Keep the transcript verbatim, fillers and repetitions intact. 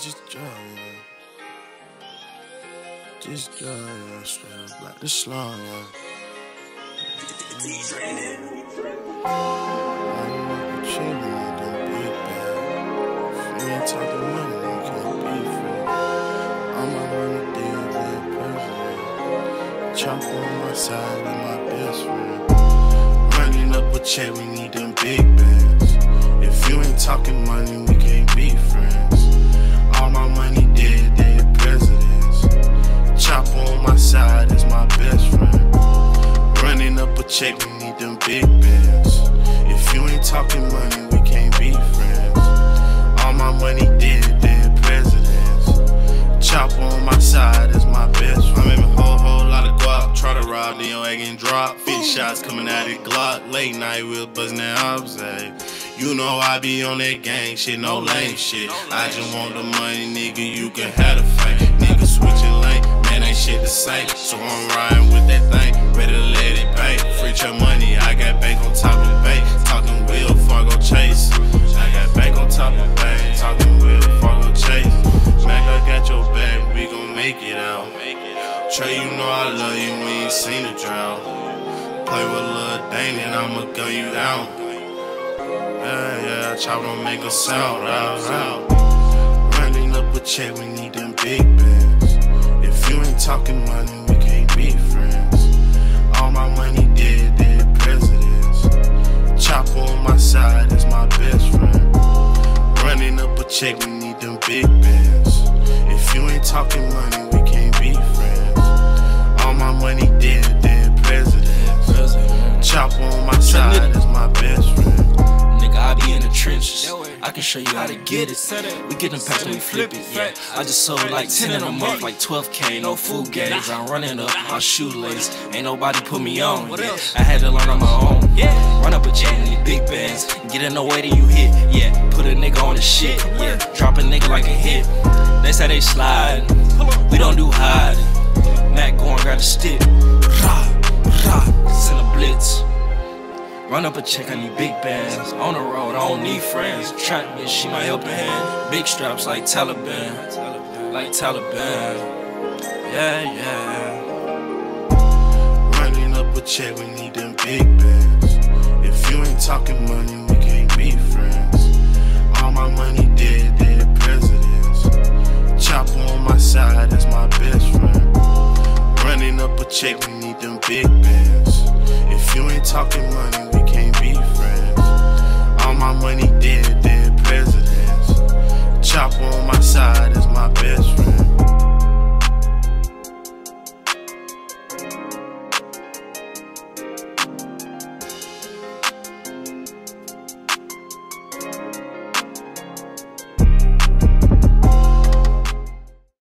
Just drive, yeah. Just drive, yeah. Straight up like the slum, yeah. I'm like a children with them big bags. If you ain't talking money, you can't be free. I'ma run a deal with the president. Chop on my side with my best friend. Running up a check, we need them big bands. If you ain't talking money, we can't be friends. All my money dead, dead presidents. Chopper on my side is my best friend. Running up a check, we need them big bands. If you ain't talking money, we can't be friends. All my money dead, dead presidents. Chopper on my side is my best friend. I'm in a whole, whole lot of guap. Try to rob, then your egg and drop. fifty shots coming out of Glock. Late night, we'll buzzing that observe. You know I be on that gang shit, no lame shit. I just want the money, nigga, you can have the fame. Nigga switching lane, man, ain't shit the same. So I'm riding with that thing, ready to let it pay. Free your money, I got bank on top of the bay. Talking wheel, Fargo chase. I got bank on top of the bay. Talking wheel, Fargo chase. Mac, I got your back, we gon' make it out. Trey, you know I love you, we ain't seen a drought. Play with Lil Dane and I'ma gun you down. Yeah, yeah, chop don't make a sound, out, out. Running up a check, we need them big bands. If you ain't talking money, we can't be friends. All my money dead, dead presidents. Chopper on my side is my best friend. Running up a check, we need them big bands. If you ain't talking money, we can't be friends. All my money dead, dead presidents. Chopper on my side is my best friend. I be in the trenches, I can show you how to get it. We get them packs when we flip it, yeah. I just sold like ten in a month, like twelve K, no food gauge. I'm running up my shoelace, ain't nobody put me on, yeah. I had to learn on my own, run up a check in these big bands, get in the way that you hit, yeah. Put a nigga on the shit, yeah. Drop a nigga like a hit. They say they slide, we don't do hiding. Mac go and grab the stick, rah, rah, send a blitz. Run up a check, I need big bands. On the road, I don't need friends. Trap bitch, she my helping hand. Big straps like Taliban, like Taliban. Yeah, yeah. Running up a check, we need them big bands. If you ain't talking money, we can't be friends. All my money dead, dead presidents. Chopper on my side is my best friend. Running up a check, we need them big bands. If you ain't talking money, we can't be friends. All my money dead, dead presidents. Chopper on my side is my best friend.